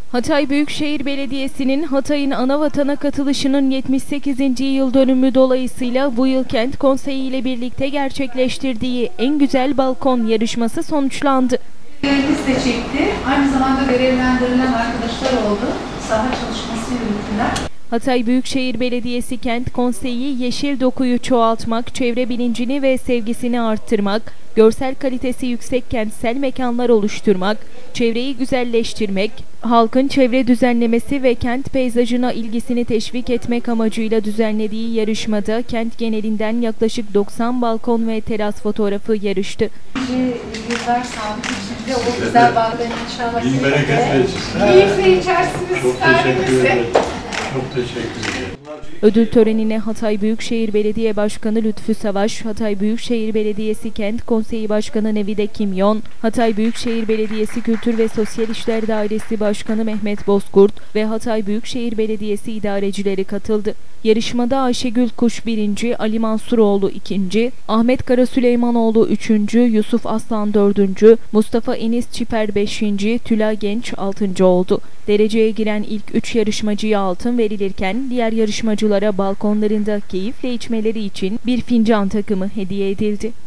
Hatay Büyükşehir Belediyesi'nin Hatay'ın Anavatan'a katılışının 78. yıl dönümü dolayısıyla bu yıl Kent Konseyi ile birlikte gerçekleştirdiği En Güzel Balkon yarışması sonuçlandı. Görevimiz de çekti. Aynı zamanda görevlendirilen arkadaşlar oldu. Saha çalışması yürüttüler. Hatay Büyükşehir Belediyesi Kent Konseyi yeşil dokuyu çoğaltmak, çevre bilincini ve sevgisini arttırmak, görsel kalitesi yüksek kentsel mekanlar oluşturmak, çevreyi güzelleştirmek, halkın çevre düzenlemesi ve kent peyzajına ilgisini teşvik etmek amacıyla düzenlediği yarışmada kent genelinden yaklaşık 90 balkon ve teras fotoğrafı yarıştı. Yıllar sağlık içinde o güzel bağların inşallah Bin bereket versin. keyifle içersiniz. Çok teşekkür ederim. Çok teşekkür ederim. Ödül törenine Hatay Büyükşehir Belediye Başkanı Lütfü Savaş, Hatay Büyükşehir Belediyesi Kent Konseyi Başkanı Nevide Kimyon, Hatay Büyükşehir Belediyesi Kültür ve Sosyal İşler Dairesi Başkanı Mehmet Bozkurt ve Hatay Büyükşehir Belediyesi idarecileri katıldı. Yarışmada Ayşegül Kuş 1. Ali Mansuroğlu 2. Ahmet Kara Süleymanoğlu 3. Yusuf Aslan 4. Mustafa Enis Çiper 5. Tülay Genç 6. oldu. Dereceye giren ilk 3 yarışmacıya altın verilirken diğer yarışmacılara balkonlarında keyifle içmeleri için bir fincan takımı hediye edildi.